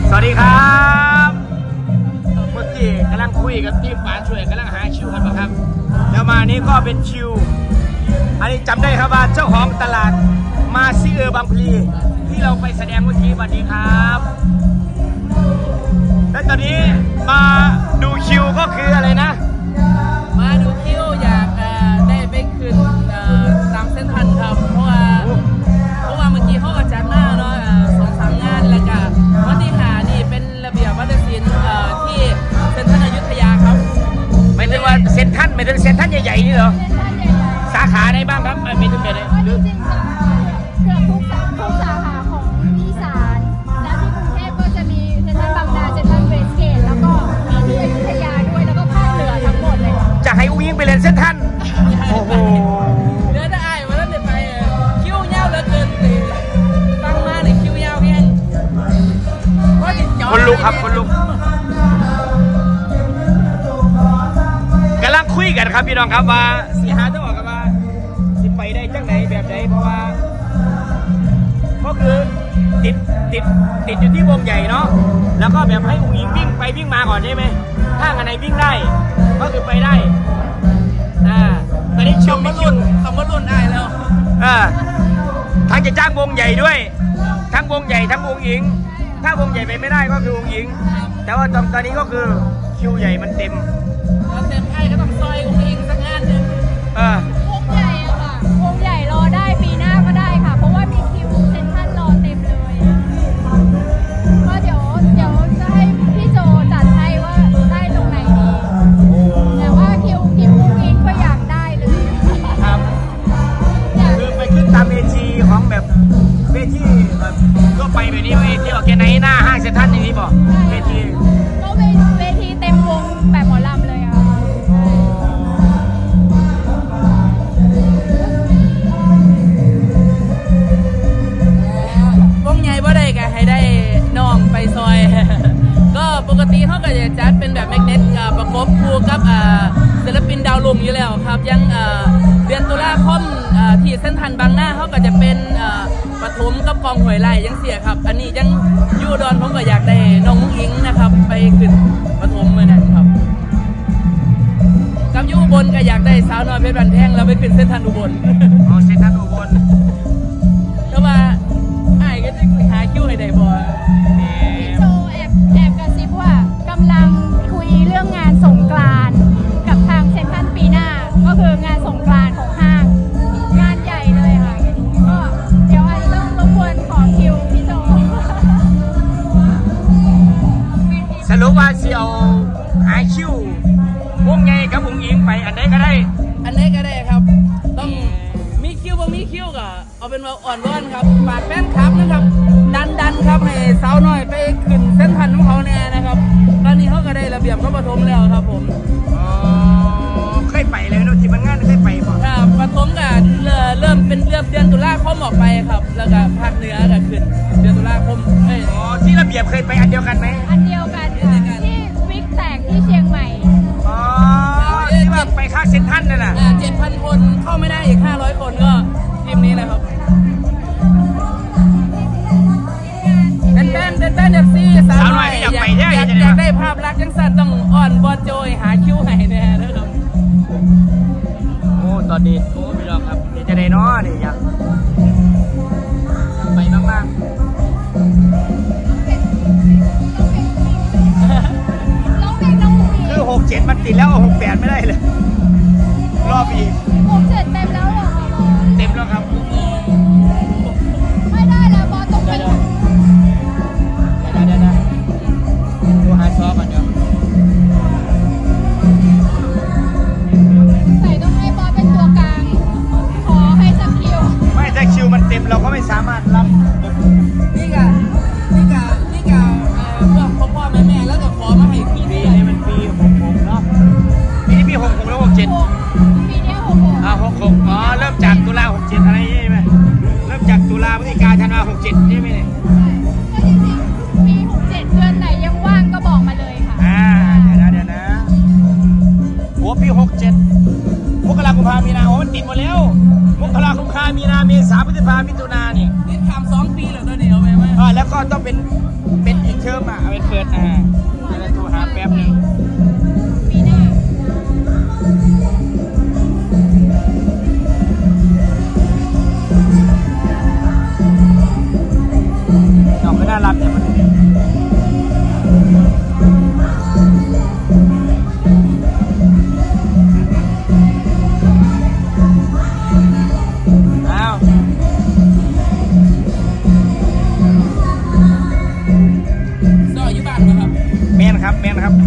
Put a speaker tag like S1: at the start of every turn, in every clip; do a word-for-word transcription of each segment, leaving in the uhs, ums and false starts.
S1: สวัสดีครับเมื่อกี้กำลังคุยกับทีมป่าช่วยกำลังหาคิวกันครับแล้วมานี้ก็เป็นคิวอันนี้จำได้ครับว่าเจ้าของตลาดมาซิเออร์บางพลีที่เราไปแสดงเมื่อกี้สวัสดีครับและตอนนี้มาดูคิวก็คืออะไรนะ
S2: มาดูคิวอยากได้ไปขึ้นตามเส้นทันครับเพราะว่าเพราะว่าเมื่อกี้เขาก็จัดหน้าเนาะสองสามงานแล้วก็วันที่หานี่เป็นระเบียบวัฒนศิลป์ที่เซ็นทรัลอยุธยาครับ
S1: ไม่ถึงว่าเซ็นทรัลไม่ถึงเซ็นทรัลใหญ่ๆนี่เหรอสาขาไหนบ้างครับไม่ถึงเดี๋ยวนี้
S3: จริงๆเกือบทุกทุกสาขาของอีสานและที่กรุงเทพก็จะมีเซ็นทรัลบางนาเซ็นทรัลเวสเกตแล้วก็มีที่อยุธยาด้วยแล้วก็ภาคเหนือทั้งหมดเลย
S1: จะให้อุ้งยิงไปเล่นเซ็นทรัลโอ้โห
S2: เดี๋ยวจะอายมาแล้วเดี๋ยวไปคิวยาวเหลือเกินฟังมาเลยคิวยาวเพียง
S1: คนลุกครับคนลุกกำลังคุยกันครับพี่น้องครับว่าสีหาจะบอกกันว่าสิไปได้จังไหนแบบไหนเพราะว่าก็คือติดติดติดอยู่ที่วงใหญ่เนาะแล้วก็แบบให้อุ้งอิงวิ่งไปวิ่งมาก่อนใช่ไหมถ้าอันไหนวิ่งได้ก็คือไปได้อ่าตอนนี้ชิวไม่ชิว
S2: ต้องมาลุ้นได้แล้ว
S1: อ่าทั้งจะจ้างวงใหญ่ด้วยทั้งวงใหญ่ทั้งวงอิงถ้าวงใหญ่ไปไม่ได้ก็คือวงอิงแต่ว่าตอนนี้ก็คือคิวใหญ่มันเต็ม
S2: เต็มไอ้ก็ต้องซอยวงอิงสักงานหนึ่ง
S1: เออ
S3: วงใหญ่อะค่ะวงใหญ่รอได้ปีหน้าก็ได้ค่ะเพราะว่ามีคิวเซ็นทรัลรอเต็มเลยก็เดี๋ยวเดี๋ยวจะให้พี่โจจัดให้ว่าได้ตรงไหนดีแต่ว่าคิวคิววงอิงก็อยากได้เลย
S1: ครับคือไปขึ้นตามเวทีของแบบเวทีแบบก็ไปแบบนี้เวทีออกแกไหนหน้าห้างเซ็นทรัลอย่างนี้บอกเวที
S3: ก็เวทีเต็มวงแบบหมอลำเลยค่ะ
S2: วงใหญ่บ่ได้ก็ให้ได้น้องไปซอยก็ปกติเขาก็จะจัดเป็นแบบแมกเนตประกบคู่กับศิลปินดาวลุ่งอยู่แล้วครับยังเดือนตุลาคมที่เส้นทันบางหน้าเขาก็จะเป็นปฐมกับกองหวยไล่ยังเสียครับอันนี้ยังยูดอนผมก็อยากได้น้องอิงนะครับไปขึ้นปฐมเหมือนกันครับกับยูบนก็อยากได้สาวน้อยเพชรบันแท่งเราไปขึ้นเส้นทันอุบล
S1: อ๋อเส้นทันอุบล
S2: แต่ว่าไอ้ก็จะหาคิวให้ได้บ่
S3: พี่โจแอบแอบกระซิบว่ากำลังคุยเรื่องงานสงกรานต์กับทางเซ็นทรัลปีหน้าก็คืองานสงกรานต์ของห้างงานใหญ่เลยค่ะก็เดี๋ยวอาจจะต้องรบกวนขอคิวพี่โจ
S1: สรุปว่าสิเอาหาคิววงใหญ่กับวงอิงไปอันไหนก็ได้
S2: อันไหนก็ได้ครับต้องมีคิวบ่มีคิวก็เอาเป็นว่าอ่อนร้อนครับฝากแฟนคลับนะครับดันดันครับให้สาวน้อยไปขึ้นเส้นทันของเขาแน่นะครับตอนนี้เขาก็ได้ระเบียบเขาปฐมแล้วครับผม
S1: อ๋อเคยไปเลยเนาะที่มันงานเคยไปป่ะ
S2: ครับปฐมก็เริ่มเป็นเริ่มเดือนตุลาคมออกไปครับแล้วก็ภาคเหนือก็ขึ้นเดือนตุลาคม
S1: อ๋อที่ระเบียบเคยไปอันเดียวกันไหม
S3: อันเดียวกันที่วิกแตกที่เชียงใหม่
S1: อ๋อที่ว่าไปค่าเซ็นทรัลนั่นแหละ
S2: เจ็ดพันคนเข้าไม่ได้อีกห้าร้อยคนก็ทีมนี้แหละครับเป็นแฟนเป็นแฟนเอฟซีสาวน้อยอยากไปได้อยากได้ภาพลักษณ์ยังสั้นต้องอ่อนบอลโจยหาคิวให้แน่นะครับ
S1: โอ้ตอนนี้โอ้พี่น้องครับเดี๋ยวจะได้น้อนี่อยากไปมากๆคือหกเจ็ดมันติดแล้วหกแปดไม่ได้เลยรอบอีก
S3: หกเจ็ดเต็มแล้วเหรอ
S1: เต็มแล้วครับ
S3: ไม่ได้แล้วบอลต้องเป็น
S1: ได้ได้ได้ดูหาซ้อมก่อนเดี๋ยว
S3: ใส่ต้องให้บอลเป็นตัวกลางขอให้สักคิว
S1: ไม่ถ้าคิวมันเต็มเราก็ไม่สามารถรับ
S2: นี่กะนี่กะนี่กะพวกพ่อพ่อแม่แม่แล้วก็ขอมาให้พี่
S1: ปีนี้มันปีหกหกเนาะปีนี้ปีหกหกแล้วหกเจ็ด
S3: ปีนี้หกหก
S1: อ่าหกหกอ๋อเริ่มจากตุลาหกเจ็ดอะไรใช่ไหมเริ่มจากตุลาพฤศจิกาธันวาหกเจ็ดใช่ไหมเนี่ย
S3: ก็จริงๆปีหกเจ็ดเดือนไหนยังว่างก็บอกมาเลยค่ะ
S1: อ่าเดี๋ยวนะเดี๋ยวนะหัวปีหกเจ็ดมกราคมพามีนาโอ้มันติดหมดแล้วมกราคมพามีนาเมษาพฤษภามิถุนาเนี่ย
S2: นี่ทำสองปีแล้วตอนนี้เอาไปไหม
S1: อ่าแล้วก็ต้องเป็นเป็นอีกเทอมอ่ะเปิดอ่าเดี๋ยวเราโทรหาแป๊บหนึ่ง
S3: ปีหน้า
S1: น้องก็น่ารักเนี่ยมันอ้าว
S2: ก็อยู่บ้านนะครับ
S1: แม่นครับแม่นครับ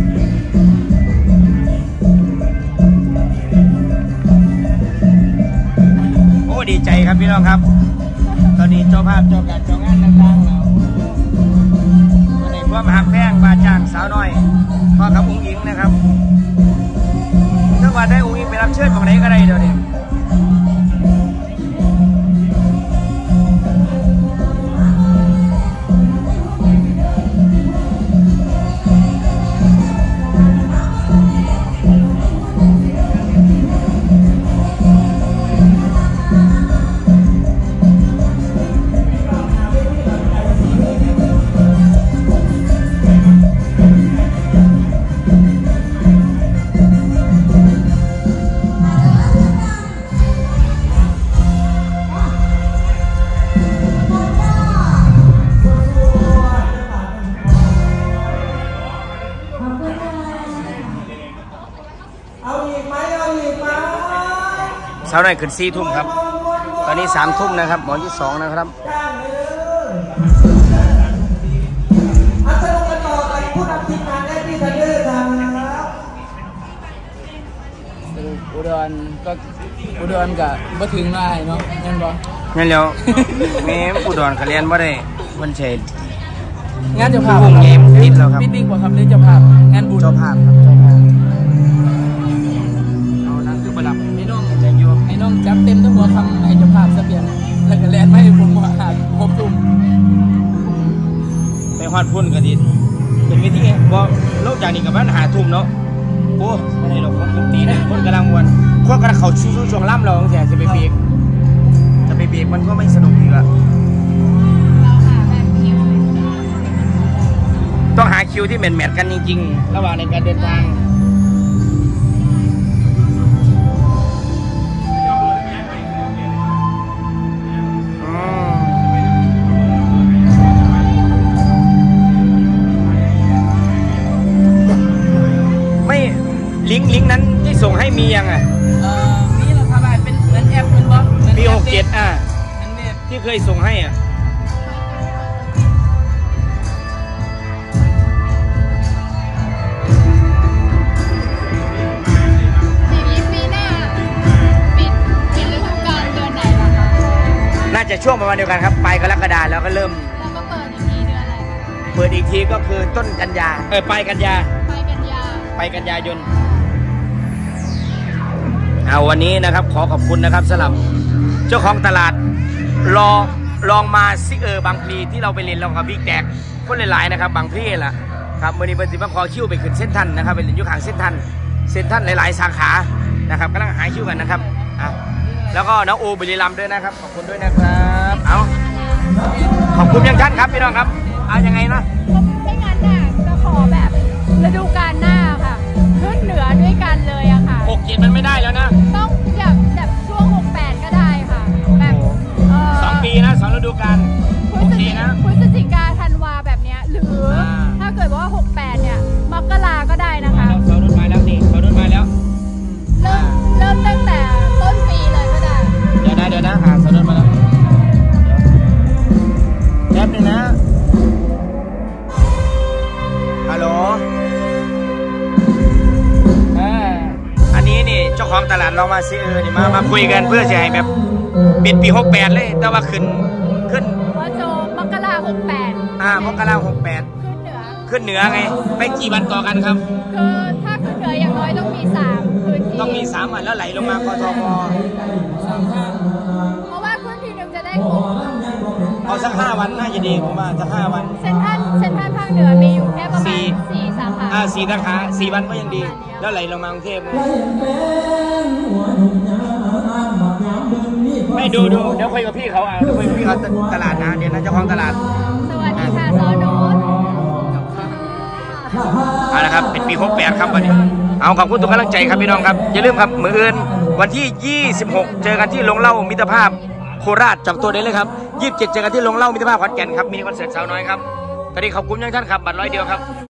S1: โอ้ดีใจครับพี่น้องครับตอนนี้เจ้าภาพเจ้าการเจ้างานต่างๆเราตอนนี้พวกมหาแพงบาจ้างสาวน้อยพ่อกับอุ้งอิงนะครับถ้าว่าได้อุ้งอิงไปรับเชิญของไหนก็ได้เดี๋ยวนี้สาวน้อยขึ้นสี่ทุ่มครับตอนนี้สามทุ่มนะครับหมอที่สองนะครับ
S4: อาสนุกกันต่อกับผู้นำทีมงานได้ที่ทันเดอร์ครับ
S2: อุดรก็อุดรกับบ่ถึงมาให้เนาะงั้นบ่
S1: งั้นแล้วแม่อุดรเขาเรียนบ่ได้วันเฉย
S2: งานเจ้าภาพ
S1: วงเกมติดแล้วครับ
S2: ปิดดีกว่าครับเรื่องเจ้าภาพงานบุญ
S1: เจ้าภาพครับเจ้าภาพเอานั่งคือประดับ
S2: ให้น้องให้น้องจับเต็มทั้งหัวคำให้เจ้าภาพซะเพียงแล้วก็แลนไม่ให้ผมว่าหาครบทุ่ม
S1: ไปฮอดพุ่นก็ดีเป็นวิธีบ่โลกจากนี้กับบ้านหาทุ่มเนาะโอ้ไม่ได้หรอกผมตีนะคนกำลังมวนพวกกระเขาชู้ช่วงล่ำเราแต่จะไปเบรกจะไปเบรกมันก็ไม่สนุกอีกละ
S3: เราหาแบบคิว
S1: ต้องหาคิวที่แมทๆกันจริงๆระหว่างในการเดินทางไม่ลิงก์ลิงก์นั้นที่ส่งให้มียังไง
S2: เออมีแล้วครับเป็นเหมือนแอปเป็นบล็อก
S1: ปีหกเจ็ดอ่ะที่เคยส่งให้อ่ะน่าจะช่วงประมาณเดียวกันครับปลายกรกฎาแล้วก็เริ่ม
S3: แล้วก็เปิดอีกทีเดือนอะไรคะ
S1: เปิดอีกทีก็คือต้นกันยาเออปลายกันยา
S3: ปลายกันยา
S1: ปลายกันยายนเอาวันนี้นะครับขอขอบคุณนะครับสำหรับเจ้าของตลาดลองลองมาซิเออบางพลีที่เราไปเรียนลองกับบิ๊กแดกคนหลายๆนะครับบางพลีล่ะครับวันนี้เป็นสิบขอคิวไปขึ้นเส้นทันนะครับไปเรียนยุคหางเส้นทันเส้นทันหลายๆสาขานะครับกำลังหาคิวกันนะครับอ่ะแล้วก็น้องโอบุรีรัมย์ด้วยนะครับขอบคุณด้วยนะครับเอาขอบคุณยังท่านครับพี่น้องครับเอายังไงนะ
S3: ไม่งั้นน่ะจะขอแบบฤดูกาลหน้าค่ะขึ้นเหนือด้วยกันเลยอะค่ะ
S1: หกเจ็ดมันไม่ได้แล้วนะ
S3: ต้องแบบแบบช่วงหกแปดก็ได้ค่ะแบบ
S1: สองปีนะสองฤดูกาลโอเคนะ
S3: พฤศจิกาธันวาแบบเนี้ยหรือถ้าเกิดว่าหกแปดเนี่ยมกราก็ได้นะคะ
S1: เราเขารุ่นมาแล้วนี่เขารุ่นมาแล้ว
S3: เริ่มเริ่มตั้งแต่ต้นปีเลยก็ได้
S1: เดี๋ยวนะเดี๋ยวนะอ่าเขารุ่นมาแล้วแป๊บนึงนะฮัลโหลอันนี้นี่เจ้าของตลาดเรามาซิเออนี่มามาคุยกันเพื่อจะให้แบบปิดปีหกแปดเลยแต่ว่าขึ้นขึ้น
S3: ว่าโจมกราหกแปด
S1: อ่ามกราหกแปดขึ้นเหนือขึ้นเหนือไงไปกี่วันต่อกันครับ
S3: คือถ้าขึ้นเหนืออย่างน้อยต้องมีสามพื้นที่
S1: ต้องมีสามวันแล้วไหลลงมากทม
S3: สามห้าเพราะว่าขึ้นทีนึงจะได้ครบ
S1: เอาสักห้าวันน่าจะดีผมว่าจะห้าวัน
S3: เซ็นทรัลเซ็นทรัลภาคเหนือมีอยู่แค่ประมาณสี่สาขา
S1: อ่าสี่สาขาสี่วันก็ยังดีแล้วไหลลงมากรุงเทพไม่ดูดูเดี๋ยวคุยกับพี่เขาอ่ะเดี๋ยวคุยกับพี่เขาตลาดนะเดี๋ยวนะเจ้าของตลาด
S3: สวัสดีค่ะซอโน้ต
S1: เอาละครับเป็นปีหกแปดครับวันนี้เอาขอบคุณทุกกำลังใจครับพี่น้องครับอย่าลืมครับมื้ออื่นวันที่ยี่สิบหกเจอกันที่ลงเล่ามิตรภาพโคราชจับตัวได้เลยครับยี่สิบเจ็ดเจอกันที่ลงเล่ามิตรภาพขอนแก่นครับมีคอนเสิร์ตสาวน้อยครับตอนนี้ขอบคุณยังท่านครับบัตรร้อยเดียวครับ